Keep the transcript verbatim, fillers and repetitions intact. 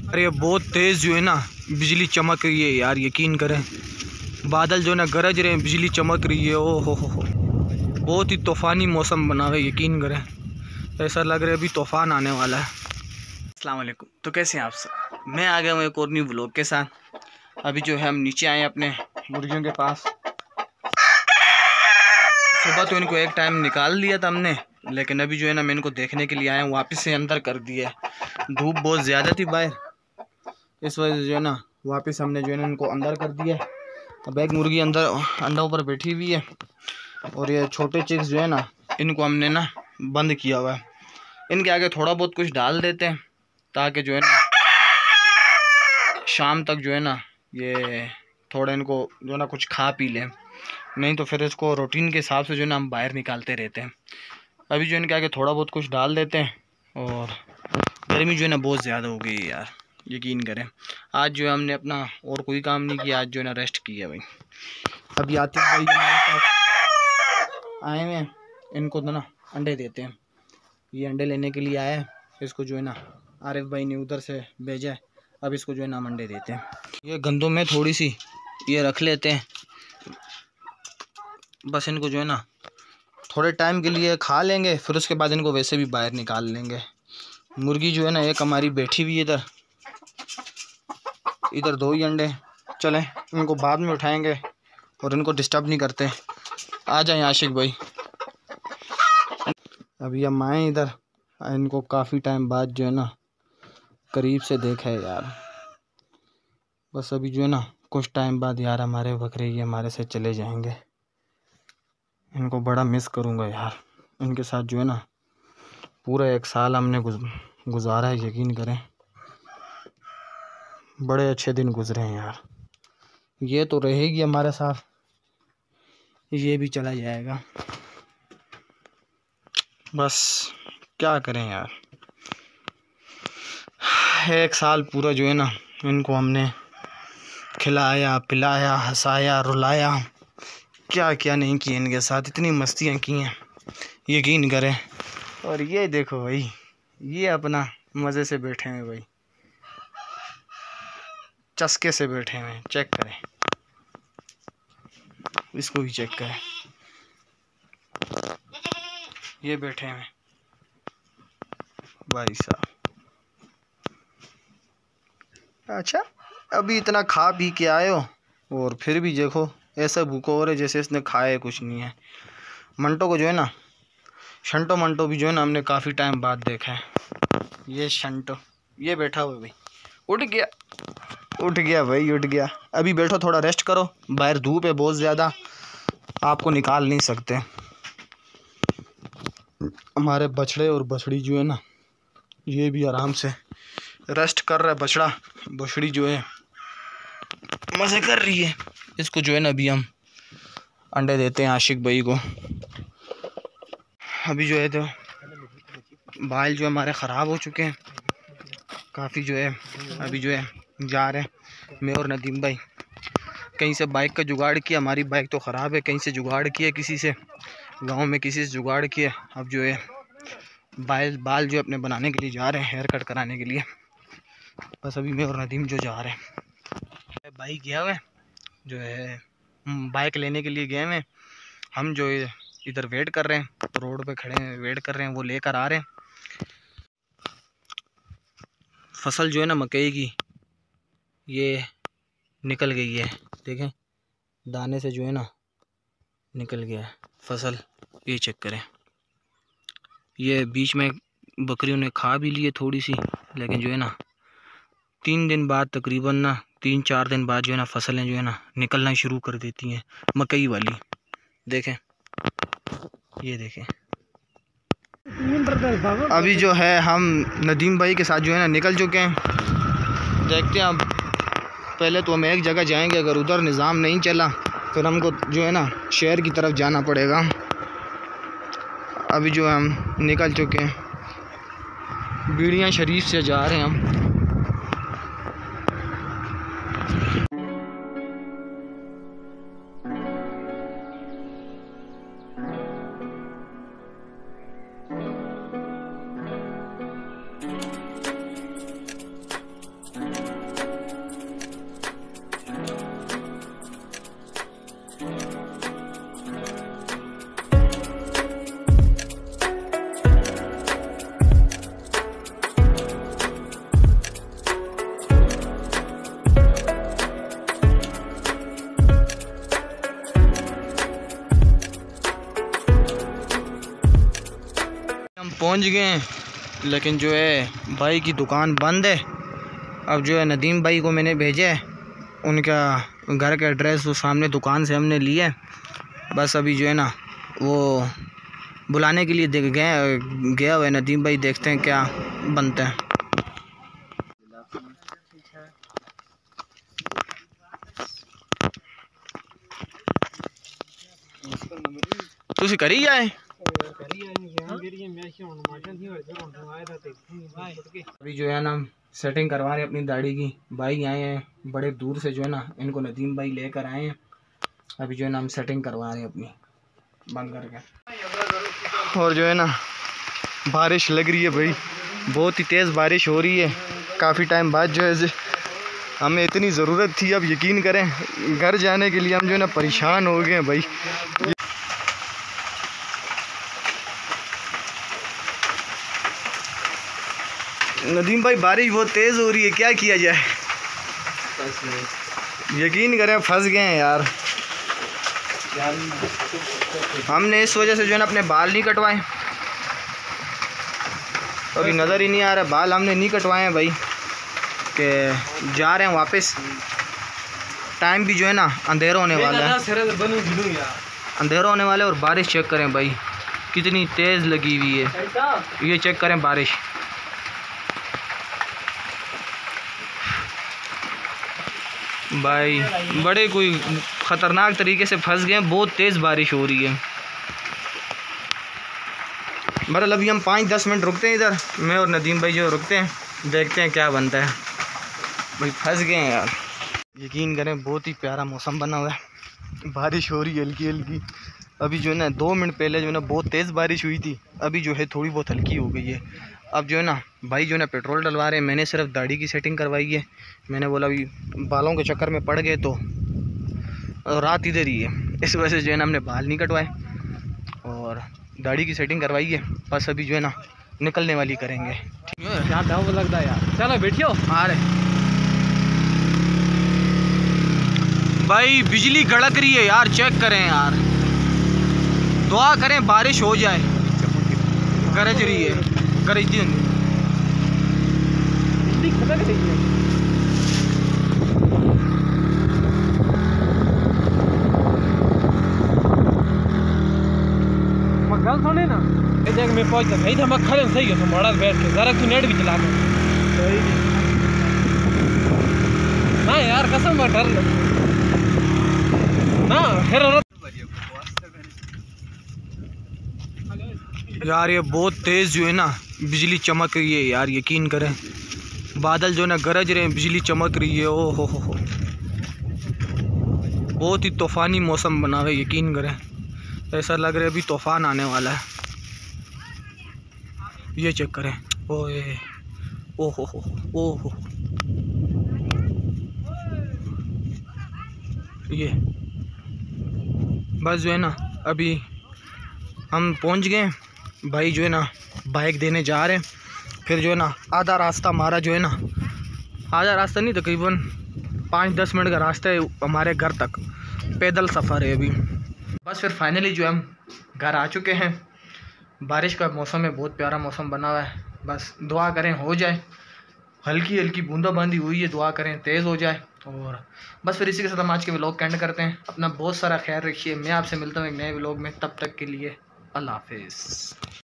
अरे बहुत तेज़ जो है ना बिजली चमक रही है यार, यकीन करें। बादल जो है ना गरज रहे हैं, बिजली चमक रही है। ओ हो हो बहुत ही तूफ़ानी मौसम बना हुआ है, यकीन करें। ऐसा लग रहा है अभी तूफ़ान आने वाला है। अस्सलाम वालेकुम। तो कैसे हैं आप सब? मैं आ गया हूँ एक और न्यू व्लॉग के साथ। अभी जो है हम नीचे आए अपने मुर्गियों के पास। सुबह तो इनको एक टाइम निकाल लिया था हमने, लेकिन अभी जो है ना मैं इनको देखने के लिए आया हूँ, वापस से अंदर कर दिया। धूप बहुत ज़्यादा थी बाहर, इस वजह से जो है ना वापस हमने जो है ना इनको अंदर कर दिया। अब एक मुर्गी अंदर अंडों पर बैठी हुई है और ये छोटे चिक्स जो है ना इनको हमने ना बंद किया हुआ है। इनके आगे थोड़ा बहुत कुछ डाल देते हैं ताकि जो है ना शाम तक जो है ना ये थोड़ा इनको जो है ना कुछ खा पी लें, नहीं तो फिर इसको रूटीन के हिसाब से जो है ना हम बाहर निकालते रहते हैं। अभी जो इनके आगे थोड़ा बहुत कुछ डाल देते हैं। और गर्मी जो है ना बहुत ज़्यादा हो गई है यार, यकीन करें। आज जो है हमने अपना और कोई काम नहीं किया, आज जो है ना रेस्ट किया भाई। अभी आते भाई हमारे साथ आए हुए हैं, इनको तो ना अंडे देते हैं। ये अंडे लेने के लिए आया है, इसको जो है ना आरिफ भाई ने उधर से भेजा है। अब इसको जो है ना हम अंडे देते हैं। ये गंदों में थोड़ी सी ये रख लेते हैं, बस इनको जो है ना थोड़े टाइम के लिए खा लेंगे, फिर उसके बाद इनको वैसे भी बाहर निकाल लेंगे। मुर्गी जो है ना एक हमारी बैठी हुई है इधर, इधर दो ही अंडे। चलें इनको बाद में उठाएंगे और इनको डिस्टर्ब नहीं करते। आ जाएं आशिक भाई। अभी हम आए इधर, इनको काफ़ी टाइम बाद जो है ना करीब से देखा है यार। बस अभी जो है ना कुछ टाइम बाद यार हमारे बकरे ये हमारे से चले जाएंगे। इनको बड़ा मिस करूँगा यार। इनके साथ जो है ना पूरा एक साल हमने गुजारा है, यकीन करें। बड़े अच्छे दिन गुजरे हैं यार। ये तो रहेगी हमारे साथ, ये भी चला जाएगा। बस क्या करें यार, एक साल पूरा जो है ना इनको हमने खिलाया पिलाया हंसाया रुलाया, क्या क्या नहीं किया इनके साथ, इतनी मस्तियाँ की हैं, यकीन करें। और ये देखो भाई, ये अपना मज़े से बैठे हैं भाई, चस्के से बैठे हैं। चेक करें, इसको भी चेक करें, ये बैठे हैं भाई साहब। अच्छा अभी इतना खा पी के आए हो और फिर भी देखो ऐसा भूखा हो रहा है जैसे इसने खाया कुछ नहीं है। मंटो को जो है ना, शंटो मंटो भी जो है ना हमने काफ़ी टाइम बाद देखा है। ये शंटो ये बैठा हुआ भाई, उठ गया उठ गया भाई उठ गया। अभी बैठो थोड़ा रेस्ट करो, बाहर धूप है बहुत ज़्यादा, आपको निकाल नहीं सकते। हमारे बछड़े और बछड़ी जो है ना ये भी आराम से रेस्ट कर रहा है। बछड़ा बछड़ी जो है मज़े कर रही है। इसको जो है ना अभी हम अंडे देते हैं आशिक भाई को। अभी जो है तो बाल जो हमारे ख़राब हो चुके हैं काफ़ी, जो है अभी जो है जा रहे हैं मैं और नदीम भाई। कहीं से बाइक का जुगाड़ किया, हमारी बाइक तो ख़राब है, कहीं से जुगाड़ किया किसी से, गांव में किसी से जुगाड़ किया। अब जो है बाल बाल जो अपने बनाने के लिए जा रहे हैं, हेयर कट कराने के लिए। बस अभी मैं और नदीम जो जा रहे हैं। भाई गया हुआ है जो है बाइक लेने के लिए गए हैं, हम जो है इधर वेट कर रहे हैं, रोड पे खड़े हैं वेट कर रहे हैं, वो लेकर आ रहे हैं। फसल जो है ना मकई की ये निकल गई है, देखें दाने से जो है ना निकल गया है फसल, ये चेक करें। ये बीच में बकरियों ने खा भी लिए थोड़ी सी, लेकिन जो है ना तीन दिन बाद तकरीबन ना तीन चार दिन बाद जो है ना फसलें जो है ना निकलना शुरू कर देती हैं मकई वाली। देखें ये देखें। अभी जो है हम नदीम भाई के साथ जो है ना निकल चुके हैं। देखते हैं अब, पहले तो हम एक जगह जाएंगे, अगर उधर निज़ाम नहीं चला फिर हमको जो है ना शहर की तरफ जाना पड़ेगा। अभी जो है हम निकल चुके हैं, बीड़ियाँ शरीफ से जा रहे हैं हम। पहुंच गए हैं, लेकिन जो है भाई की दुकान बंद है। अब जो है नदीम भाई को मैंने भेजा है, उनका घर का एड्रेस वो सामने दुकान से हमने लिया है। बस अभी जो है ना वो बुलाने के लिए गए गया हुआ है नदीम भाई, देखते हैं क्या बनता है। तुसी करी जाए अभी जो है ना सेटिंग करवा रहे हैं अपनी दाढ़ी की। भाई आए हैं बड़े दूर से, जो है ना इनको नदीम भाई लेकर आए हैं। अभी जो है ना हम सेटिंग करवा रहे हैं अपनी बंद करके। और जो है ना बारिश लग रही है भाई, बहुत ही तेज़ बारिश हो रही है। काफ़ी टाइम बाद जो है हमें इतनी ज़रूरत थी, अब यकीन करें घर जाने के लिए हम जो है ना परेशान हो गए हैं भाई। नदीम भाई बारिश बहुत तेज़ हो रही है, क्या किया जाए? यकीन करें फंस गए हैं यार। हमने इस वजह से जो है ना अपने बाल नहीं कटवाए, तो अभी नज़र ही नहीं आ रहा बाल हमने नहीं कटवाए हैं भाई, कि जा रहे हैं वापस। टाइम भी जो है ना अंधेरा होने वाला है, अंधेरा होने वाला है। और बारिश चेक करें भाई कितनी तेज़ लगी हुई है, ये चेक करें बारिश। भाई बड़े कोई ख़तरनाक तरीके से फंस गए हैं, बहुत तेज़ बारिश हो रही है। बहरहाल अभी हम पाँच दस मिनट रुकते हैं इधर, मैं और नदीम भाई जो रुकते हैं, देखते हैं क्या बनता है। भाई फंस गए हैं यार। यकीन करें बहुत ही प्यारा मौसम बना हुआ है, बारिश हो रही है हल्की हल्की। अभी जो है ना दो मिनट पहले जो है ना बहुत तेज़ बारिश हुई थी, अभी जो है थोड़ी बहुत हल्की हो गई है। अब जो है ना भाई जो है ना पेट्रोल डलवा रहे हैं, मैंने सिर्फ दाढ़ी की सेटिंग करवाई है। मैंने बोला अभी बालों के चक्कर में पड़ गए तो रात इधर ही है, इस वजह से जो है ना हमने बाल नहीं कटवाए और दाढ़ी की सेटिंग करवाई है। बस अभी जो है ना निकलने वाली करेंगे। क्या दाव लगता है यार, चलो बैठियो। आ रहे भाई बिजली कड़क रही है यार, चेक करें यार, दुआ करें बारिश हो जाए। गरज रही है, गरज दी बिजली खटक रही है। गल सुने ना, ये देख मैं पहुंच गया इधर, मैं खड़े सही है तुम्हारा बैठ के, जरा तू नेट भी चला दे। ना यार कसम मैं डर लग ना फिर यार। ये बहुत तेज़ जो है ना बिजली चमक रही है यार, यकीन करें बादल जो है ना गरज रहे हैं, बिजली चमक रही है। ओ हो हो बहुत ही तूफ़ानी मौसम बना हुआ है, यकीन करें ऐसा लग रहा है अभी तूफ़ान आने वाला है। ये चेक करें, ओए ओ हो हो ओ हो, ये बस जो है ना अभी हम पहुंच गए। भाई जो है ना बाइक देने जा रहे हैं, फिर जो है ना आधा रास्ता हमारा जो है ना, आधा रास्ता नहीं तकरीबन पाँच दस मिनट का रास्ता है हमारे घर तक, पैदल सफ़र है अभी। बस फिर फाइनली जो है हम घर आ चुके हैं। बारिश का मौसम है, बहुत प्यारा मौसम बना हुआ है। बस दुआ करें हो जाए, हल्की हल्की बूंदाबांदी हुई है, दुआ करें तेज़ हो जाए। और बस फिर इसी के साथ हम आज के व्लॉग का एंड करते हैं। अपना बहुत सारा ख्याल रखिए, मैं आपसे मिलता हूँ एक नए व्लॉग में, तब तक के लिए अल्लाह हाफिज़।